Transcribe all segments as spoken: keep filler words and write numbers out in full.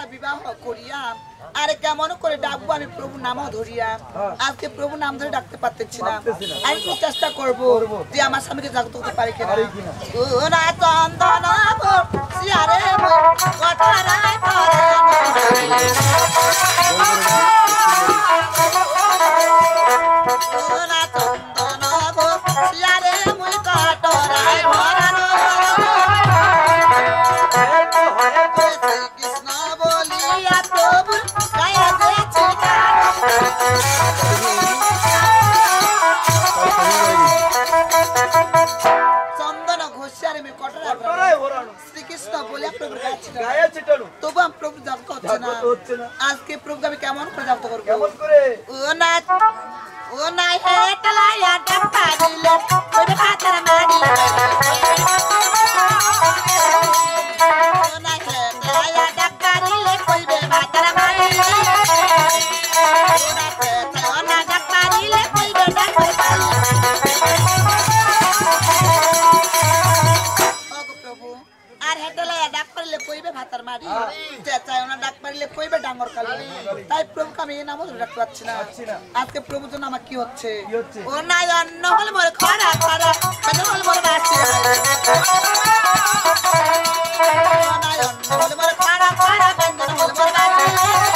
বিবাহ করিয়া আরে কেমন করে ডাকবো আমি প্রভু নাম ধরিয়া আজকে প্রভু নাম ধরে ডাকতে পারতেছি না আমি তো চেষ্টা করবো যে আমার স্বামীকে জাগ্রত করতে পারি কিনা ওরা চন্দন সিয়ারে কথারায় ওরা চন্দন সিয়ারে মুই কটরায় ভরানো কৃষ্ণ বলিয়া প্রভু গায়া দিয়েছি চন্দন ঘোষারে আমি কটরায় ভরানো শ্রীকৃষ্ণ বলিয়া প্রভু গায়া ছিটানো তবু আমি প্রভু জাগ্রত হচ্ছে না আজকে প্রভু আমি কেমন করে জাগ্রত করবো কেমন করে ও না ও না হেটলায়া ডাক্তা দিলে ওই ভাতের মারি ও না হেটলায়া ডাক্তা দিলে কইবে ভাতের মারি ও না ডাক্তা দিলে কইবে ডাক্তার মারি ওগো প্রভু আর হেটলায়া ডাক পারলে কইবে ভাতের মারি চাই ওনা ডাক পারলে কইবে ডাঙ্গর কালি তাই প্রভুকে আমি এই নামও ধরে রাখতে পারছি না আজকে প্রভুর জন্য আমার কি হচ্ছে ও না অন্য হল মোর খরা খরা বেদন হল মোর বাসি ও না অন্য হল মোর খরা খরা বেদন হল মোর বাসি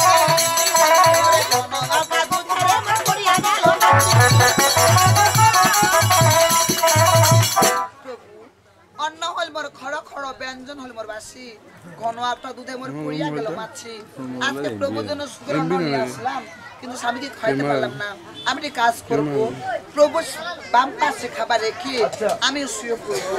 কোন গলকা দুধরে মন করিয়া গেল অন্য হল মোর খড় খড় ব্যঞ্জন হল মোর বাসি ঘন একটা দুধে মোর পড়িয়া গেল মাছি আজকে প্রভুর জন্য সুগ্রহ নিয়ে আসলাম কিন্তু স্বামীকে খাইতে পারলাম না আমি একটা কাজ করব প্রভু বাম পাশে খাবার রেখে আমি শুয়ে পড়ব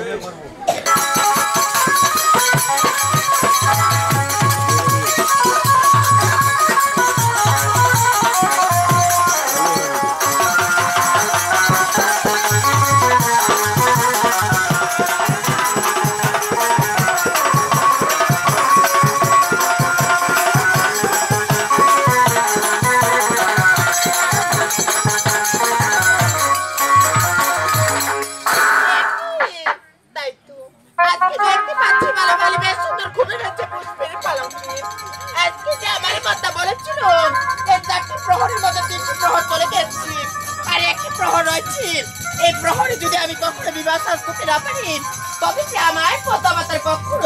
এই প্রহরে যদি আমি কখনো বিবাহ সাজ করতে না পারি তবে কি আমার পদামাতার কখনো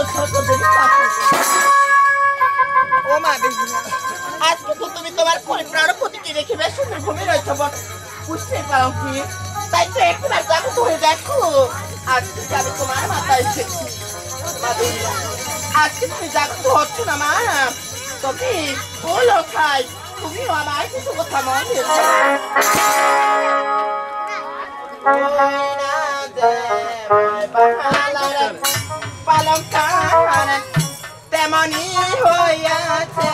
ও মা বেহুলা আজকে তো তুমি তোমার পরিপ্রাণ প্রতিকে রেখে বেশ সুন্দর ঘুমে রয়েছ বুঝতে পারো কি তাই তো একবার জাগ্রত হয়ে দেখো আজকে আমি তোমার মাথায় এসেছি মা বেহুলা আজকে তুমি জাগ্রত হচ্ছ না মা তবে বলো খাই তুমিও আমার কিছু কথা মনে পালঙ্কার তেমনি হইয়াছে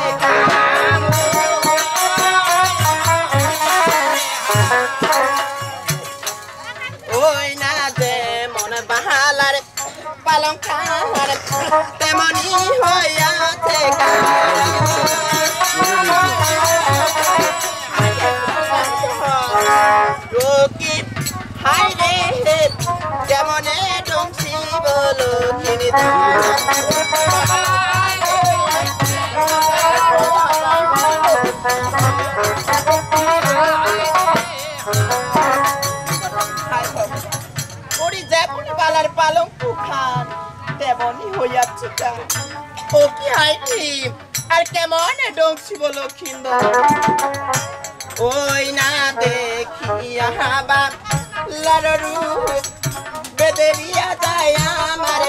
ওই না যে মন বাহালার পালঙ্কার তেমনি হইয়াছে হাই রে যেমনে ডংসি বলো কিনি ওরি যেমন বালার পালঙ্ক খান তেমনই হইয়াছে ও কি হাইনি আর কেমন ডংসি বলো খিন্দ ওই না দেখিয়া বা লারু বেদেরিয়া যায় আমার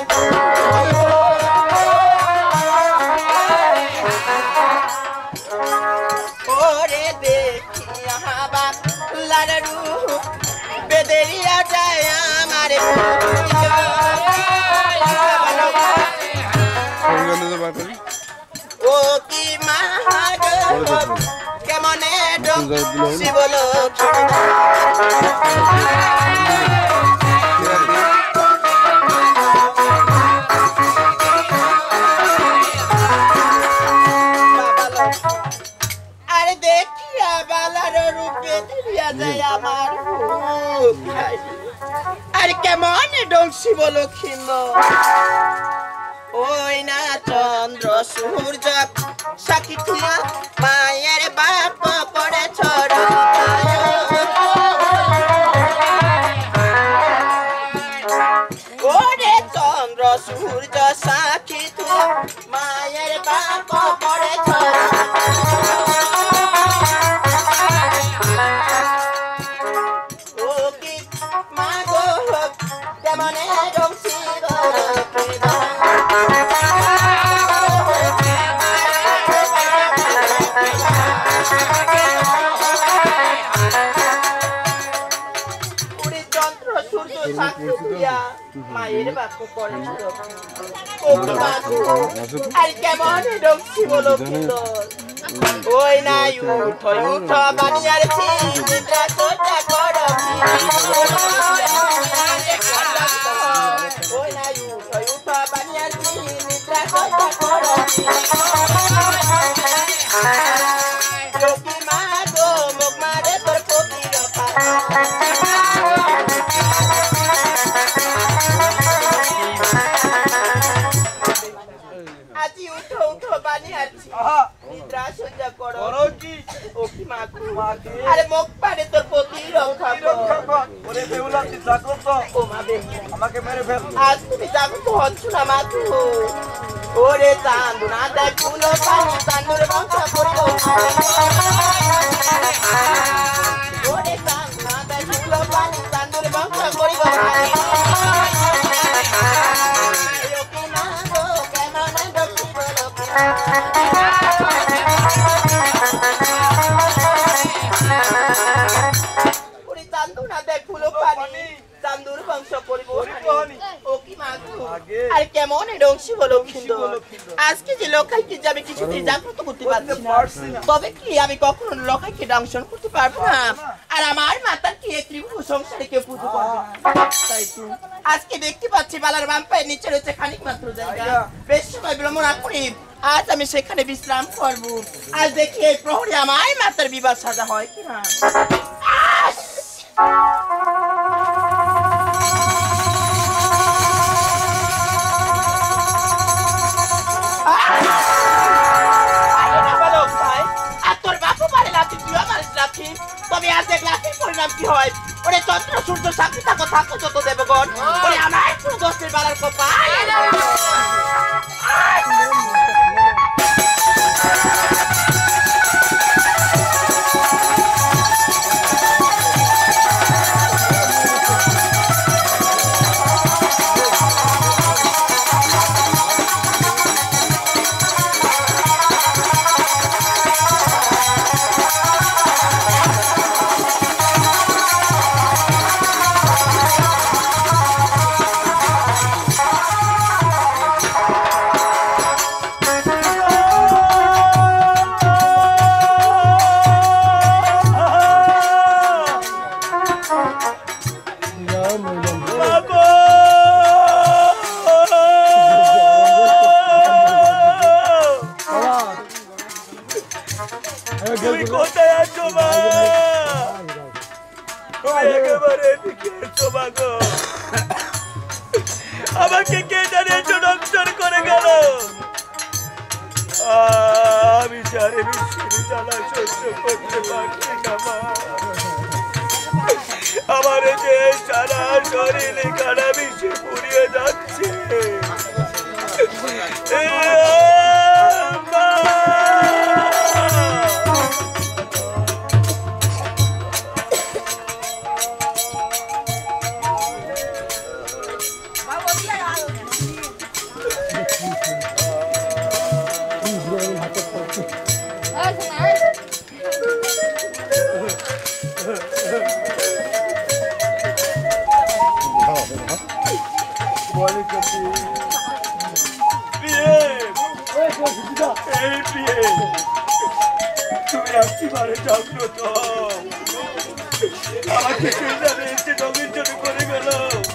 ওরে দেখিয়া বা লারু বেদেরিয়া যায় আমার ও কি মাহাগ কেমনে ডংসি বলো আরে দেখিয়া বালার রূপে দিয়া যায় আমার আর কেমন ডংসি বলো খিন্দ ওই না চন্দ্র সূর্য সাক্ষী তুইয়া মায়ের বাপ করেছ ওরে চন্দ্র সূর্য সাক্ষী তুইয়া মায়ের বাপ করেছ ও কি মা গো তেমনে রমসি মায়ের বাপ করেছ আর কেমন রক্সি বলো ওই নাই উঠ উঠ বানিয়ার চিন্তা কোটা কর ওই নাই উঠ উঠ বানিয়ার চিন্তা কোটা কর লোকি মা গো মুখ মারে তোর পতি রফা আজি উঠো উঠো বানিয়ার নিদ্রা সজ্জা করো ও কি মা আরে মুখ পারে তোর পতি রক্ষা কর ওরে বেহুলা তুই জাগ্রত ও মা বে আমাকে মেরে ফেল আজ তুমি জাগ্রত হচ্ছ না মা তু ওরে চাঁদু না দেখ ফুলো পানি চাঁদুর বংশ করিব ওরে চাঁদু না দেখ ফুলো পানি চাঁদুর বংশ করিব কেমন রংসি বলো আজকে যে লোকাইকে যাবে কিছুতেই জাগ্রত করতে পারছি না তবে কি আমি কখনো লোকাইকে দংশন করতে পারবো না আর আমার মাতার কি একটি সংসারে কেউ পুজো করবে তাই তো আজকে দেখতে পাচ্ছি বালার বাম পায়ের নিচে রয়েছে খানিক মাত্র জায়গা বেশ সময় বিলম্ব না করি আজ আমি সেখানে বিশ্রাম করবো আজ দেখি এই প্রহরে আমার মাতার বিবাহ সাজা হয় কিনা তবে আজ এক লাখের পরিণাম কি হয় ওরে চন্দ্র সূর্য সাক্ষী থাকো থাকো যত দেবগণ ওরে আমার কোনো দোষের বালার কপাল আমাকে কে জানে দংশন করে গেল আমি জানি বিশ্বের জ্বালা সহ্য করতে পারছি না মা আমার যে সারা শরীরে কারা বিষে পুড়িয়ে যাচ্ছে তুমি একবারে জাগ্রত আমাকে এসে দংশন করে গেল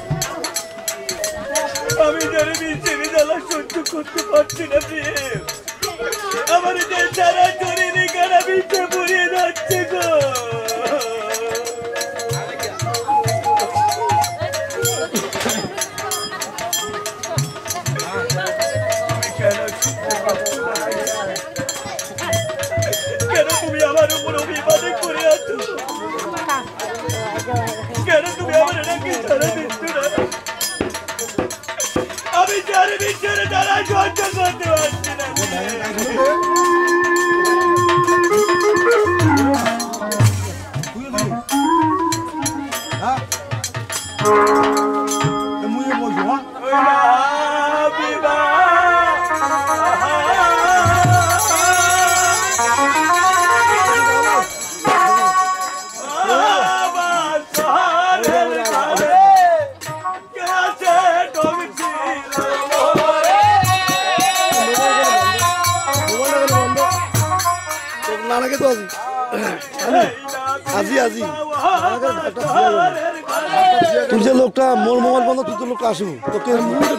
আমি জানি বিশ্বের জ্বালা সহ্য করতে পারছি না প্রিয় আমার যে সারা শরীরে কারা বিষে পুড়িয়ে যাচ্ছে গো আমার বিচারে যারা সহ্য করতে পারছি না মুই বলছো নানাকে তো আজি আজি তুই যে লোকটা মোর মোবাইল বন্ধ তুই তো লোকটা আসবো তোকে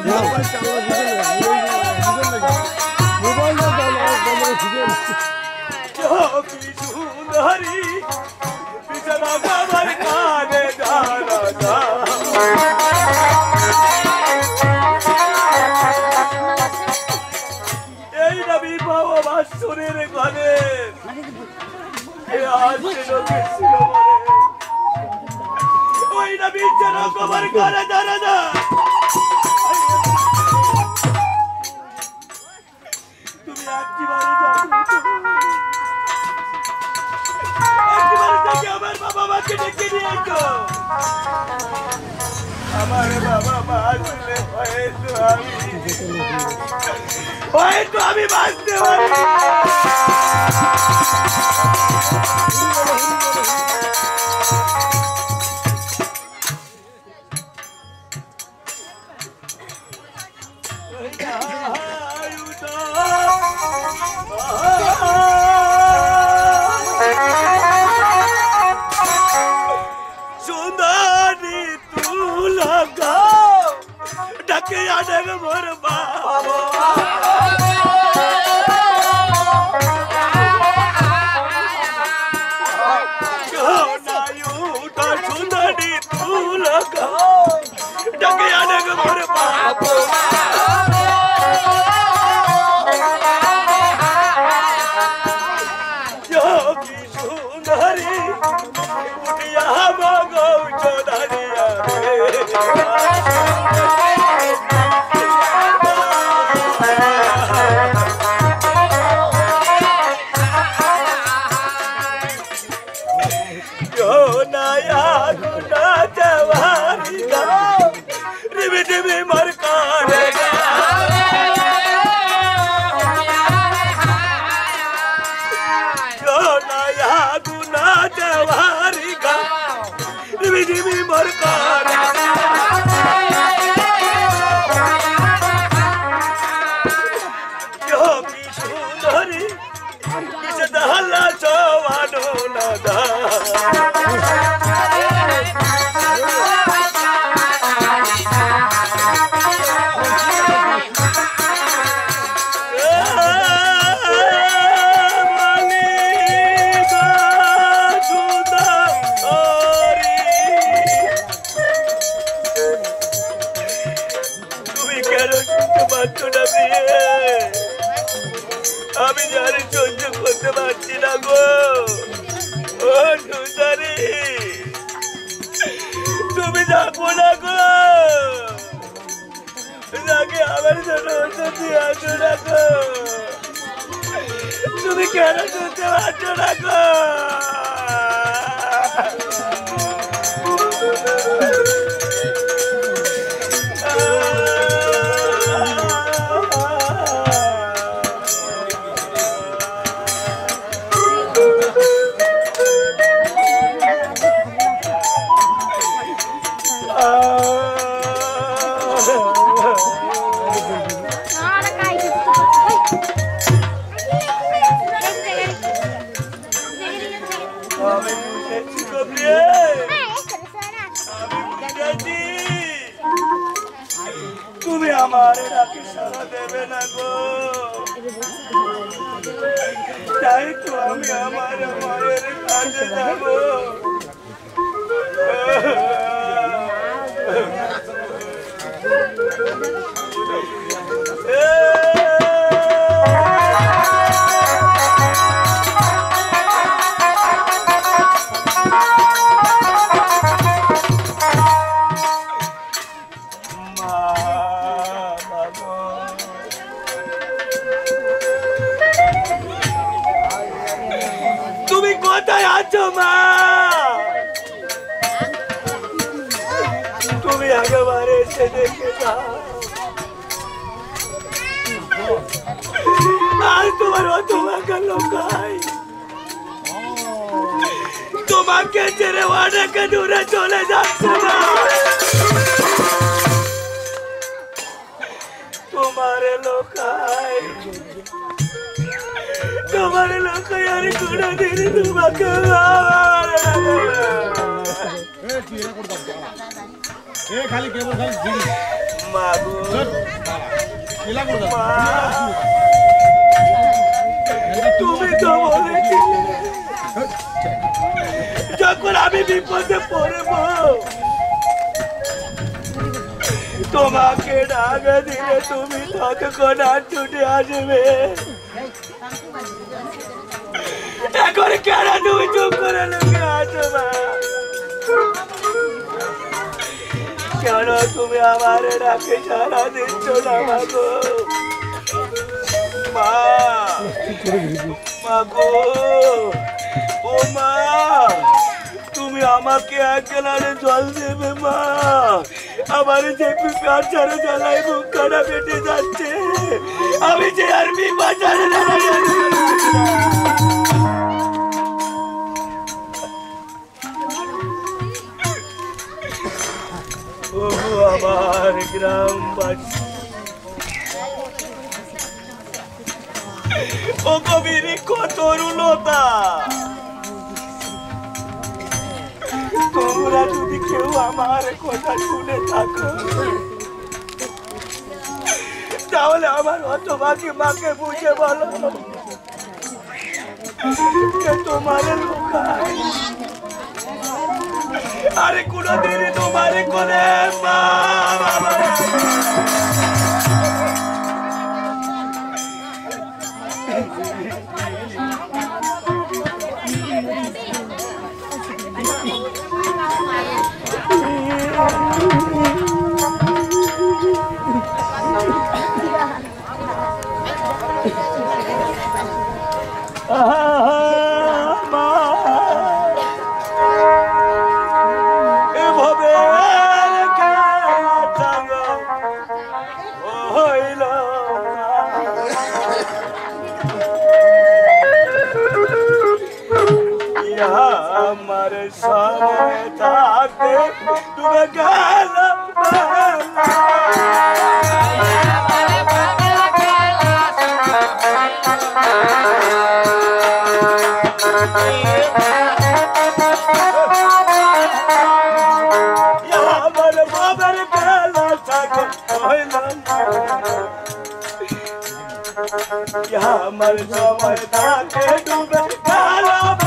এই নবী বাবা বাসুরের ঘরে ওই নবী যেন কবর করে ধরে না তুমি একটিবারে আমার বাবা মাকে ডেকে নিয়েছো আমার বাবা মা আসলে হয়তো আমি হয়তো আমি বাঁচতে পারি সুন্দরী তুলা গাও ডাকে আনে মোর বাবা সুন্দরী তুলা গাও ডাকে আনে মোর বাবা সুন্দরী উঠিয়া মগৌ চোদারিয়া নয়া গুনা জওয়ারি গাও রিবি রিবি মর কারে নয়া গুনা জওয়ারি গাও রিবি রিবি মর কারে কি সুন্দরী কিসে দহলা জওয়ানো নাদা আমি জানি সহ্য করতে পারছি না গো ও সুন্দরী তুমি যাবো না গো যাকে আমার জন্য ওষুধ দিয়ে আসো না গো তুমি কেন শুনতে পারছো না গো তুমি আমার ডাকে সাড়া দেবে না গো তাই তো আমি আমার মায়ের কাছে যাব কোথায় আছো মা? তুমি একেবারে এসে দেখে যাও। আর তোমার অতমাকে লোকাই তোমাকে ছেড়ে অনেক দূরে চলে যাচ্ছে না। তোমার লোকাই তোমার লোকাই আর কোনদিন তোমাকে তুমি তো বলেছিলে যখন আমি বিপদে পড়ব তোমাকে ডাক দিলে তুমি ততক্ষণ আর ছুটে আসবে। এখন কেন তুমি চুপ করে লুকে আছো মা? কেন তুমি আমার ডাকে সারা দিচ্ছ না মাগো? মা মাগো ও মা, তুমি আমাকে এক গ্লাসে জল দেবে মা? আমার যে পিপার ছাড়া জ্বালায় মুখ কাটা পেটে যাচ্ছে, আমি যে আর পিপা ছাড়া ও আমার গ্রামবাসী, ও কবির কত রুলতা, তোমরা যদি কেউ আমার কথা শুনে থাকো তাহলে আমার অতভাগী মাকে বুঝে বলো তোমার লোকাই আরে কোনদিন তোমার কোলে মা বাবা আমার সময় থাকতে তুমি গেল আমার বাবার বেলা থাকে আমার সময় থাকে ডুবে গেল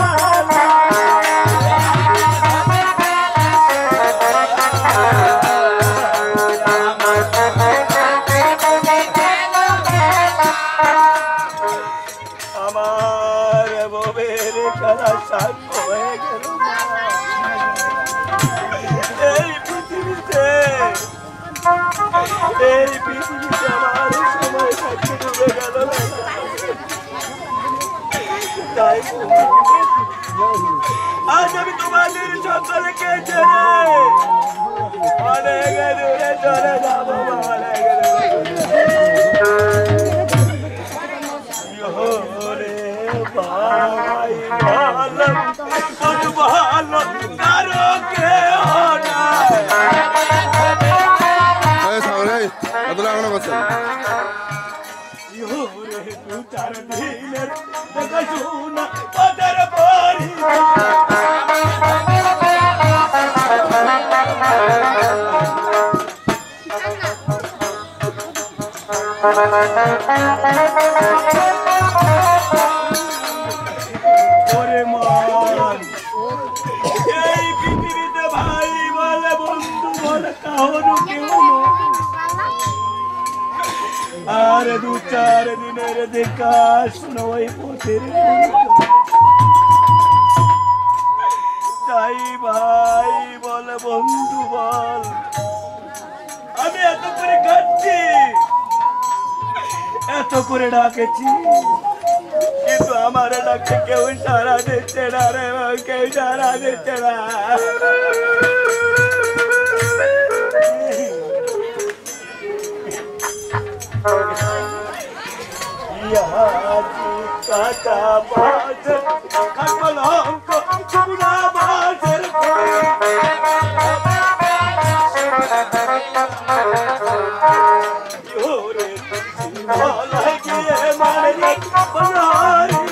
আমার ববের খেলা সাক্ষ্য হয়ে গেল এই পৃথিবীতে এই পৃথিবীতে আমার সময় থাকতে ডুবে গেল তাই আজ আমি তোমাদের সকলকে ছেড়ে অনেক দূরে চলে যাবো অনেক দূরে ভাই ভালো ভালো কারো কেউ নাই দু চার দিনের দেখা শোনা ওদের বাড়ি ওরে মান এই পৃথিবীতে ভাই বলে বন্ধু বলে কারো কেউ আর দু চার দিনের দেখা শোনো ওই পথের তাই ভাই বলে বন্ধু বল আমি এত করে কাঁদছি এত করে ডাকেছি কিন্তু আমার ডাকতে কেউ সারা দিচ্ছে না রে, কেউ সারা দিচ্ছে না। কাটা বাজ কলঙ্ক পুরা বাজের ওরে ভলাই গিয়ে মারে বনারি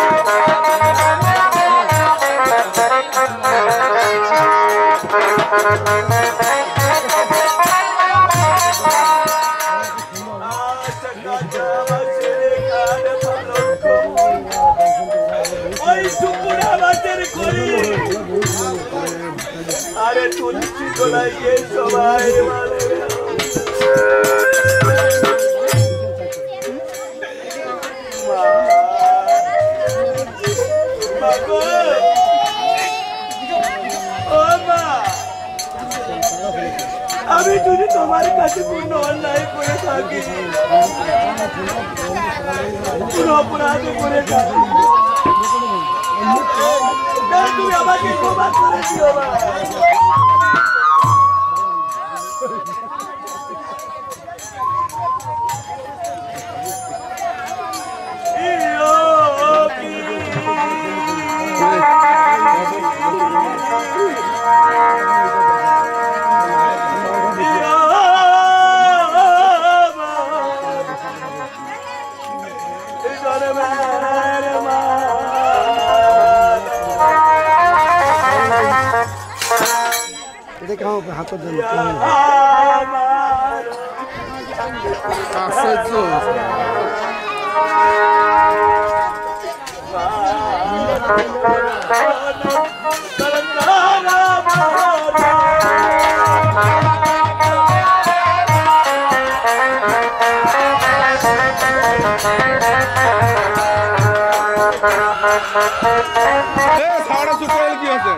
আরে তুলছি তোলাই সবাই মানে আমি যদি তোমার কাছে কোনো অন্যায় করে থাকি, কোনো অপরাধ করে থাকি, তুমি আমাকে ক্ষমা করে দিও মা। দেখে হাতের জন্য সারা সুপার কি আছে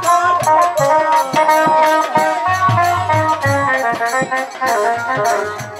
Thank you.